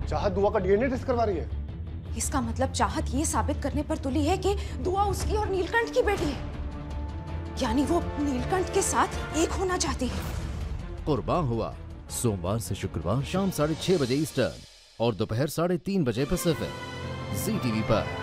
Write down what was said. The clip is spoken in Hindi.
चाहत दुआ का डीएनए टेस्ट करवा रही है। इसका मतलब चाहत ये साबित करने पर तुली है कि दुआ उसकी और नीलकंठ की बेटी है, यानी वो नीलकंठ के साथ एक होना चाहती है। कुर्बान हुआ सोमवार से शुक्रवार शाम 6:30 बजे ईस्टर्न और दोपहर 3:30 बजे पैसिफिक, ZTV पर।